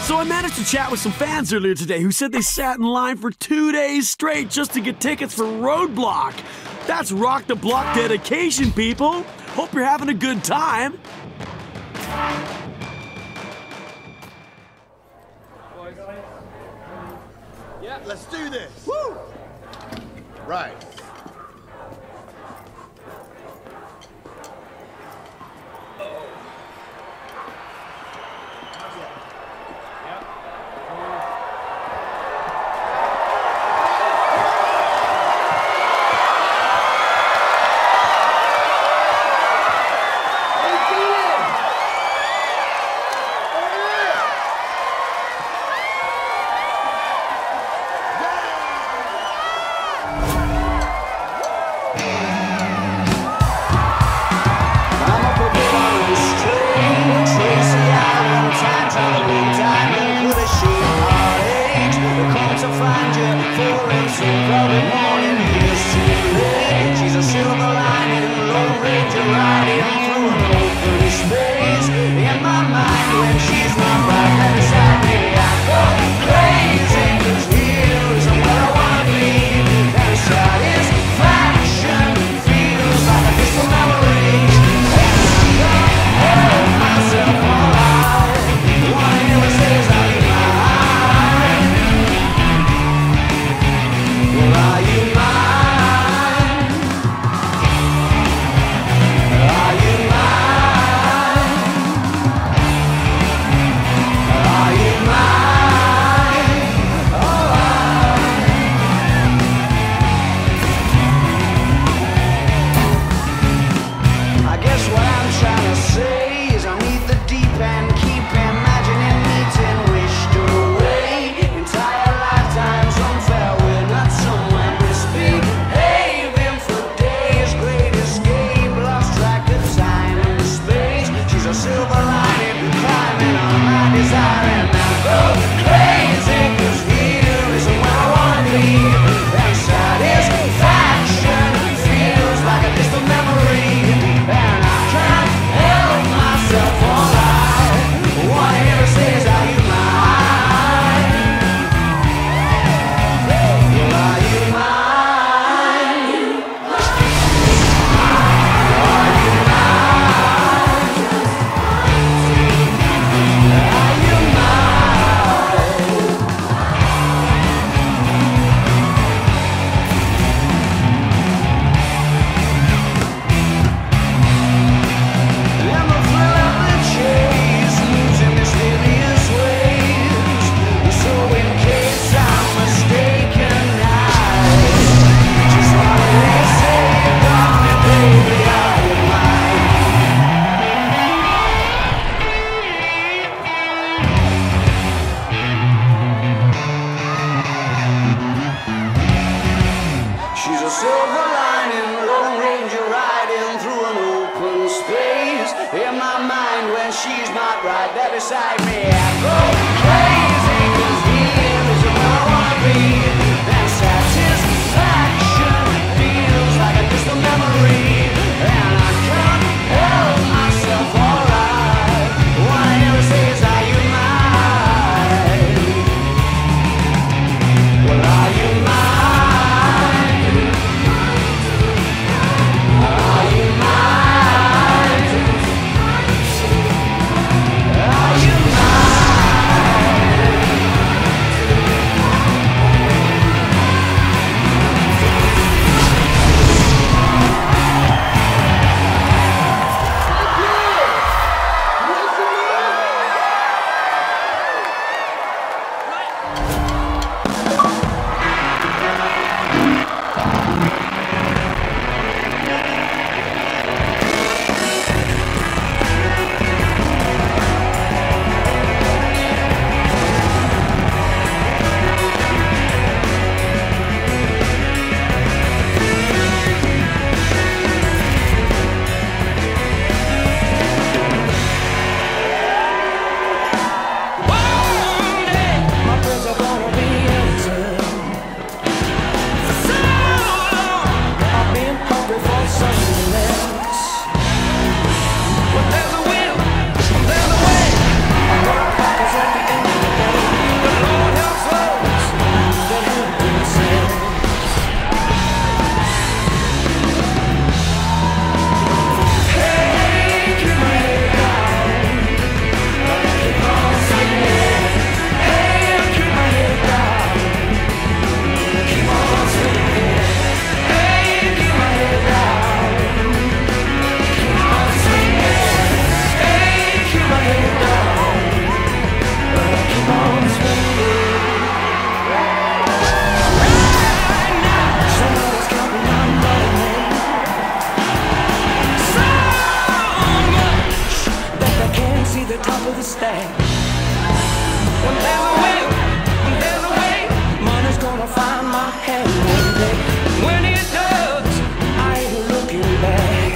So I managed to chat with some fans earlier today who said they sat in line for 2 days straight just to get tickets for Roadblock. That's Rock the Block dedication, people. Hope you're having a good time. Yeah, let's do this. Woo! Right. She's not right there beside me. I go crazy 'cause here is where I wanna be. And satisfaction feels like a distant memory. And I can't help myself, alright. What I ever say is, are you mine? Well, are you mine? Are you mine? Are you mine? there's a way, money's gonna find my hand one day. When it does, I ain't looking back.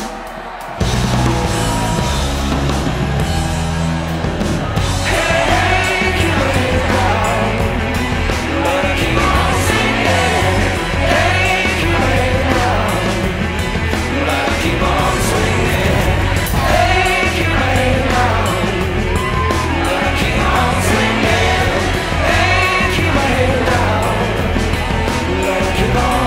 Hey, keep my head down, but I keep on singing. Hey, keep my head down, but I keep on swinging. Hey, keep my head down, but I keep on swinging. Hey, keep my head down, but I keep on.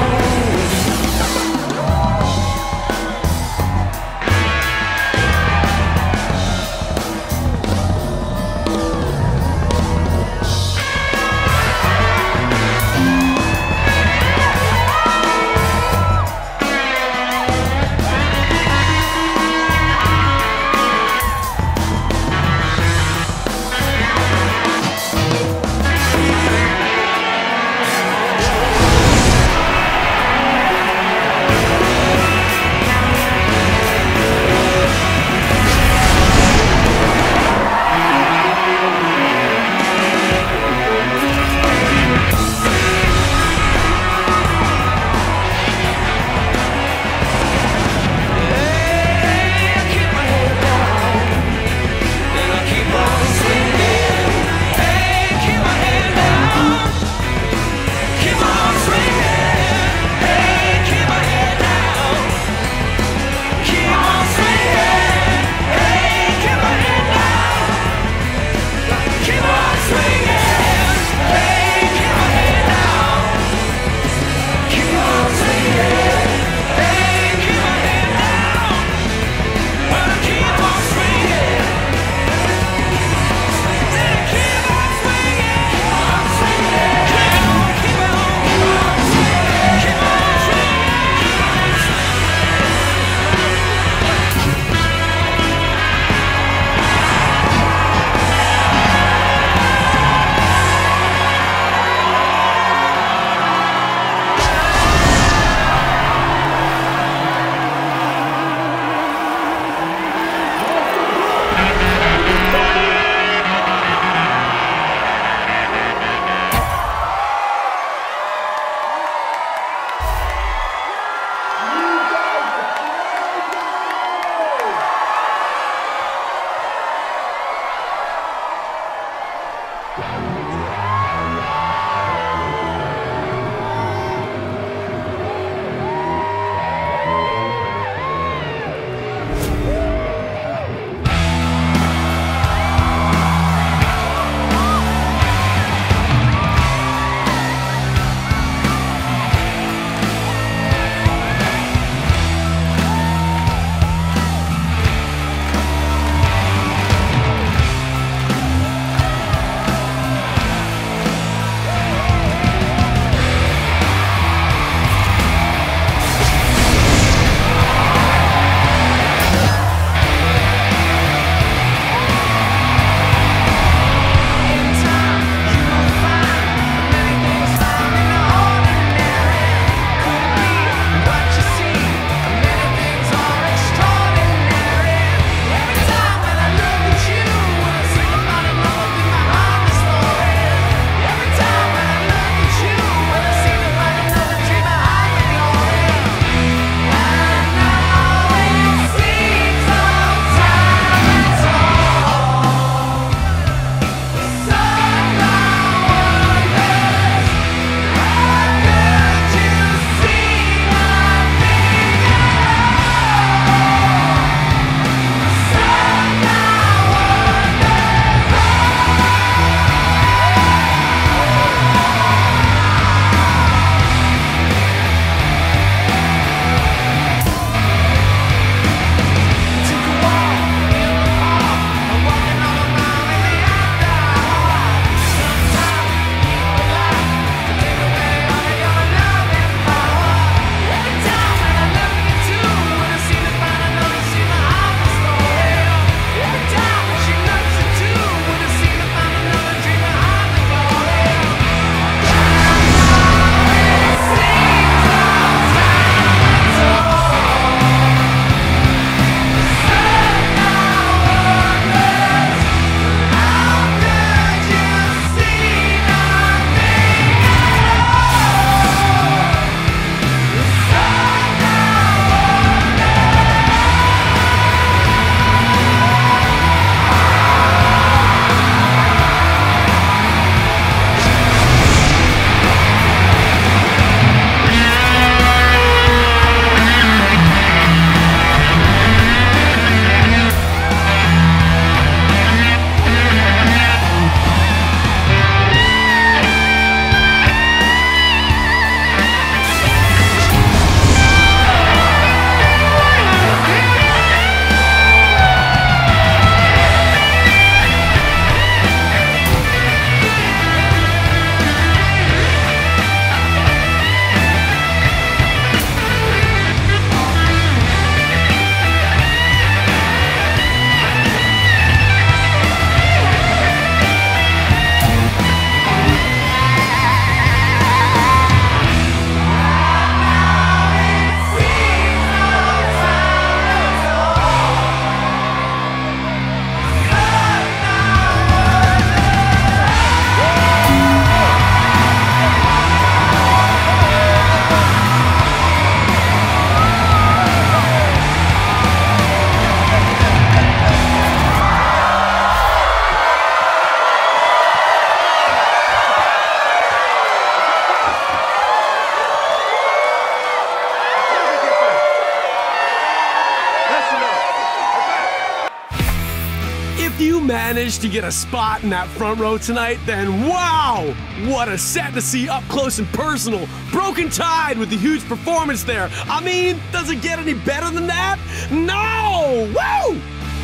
manage to get a spot in that front row tonight, then wow! What a set to see up close and personal. Broken Tide with the huge performance there. I mean, does it get any better than that? No! Woo!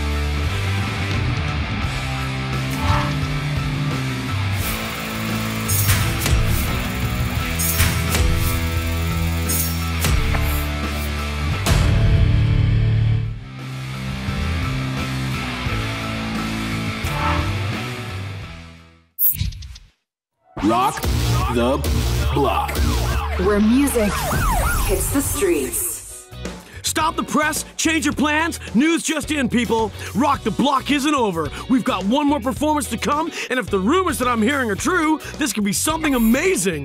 Rock the Block, where music hits the streets. Stop the press, change your plans. News just in, people. Rock the Block isn't over. We've got one more performance to come, and if the rumors that I'm hearing are true, this could be something amazing.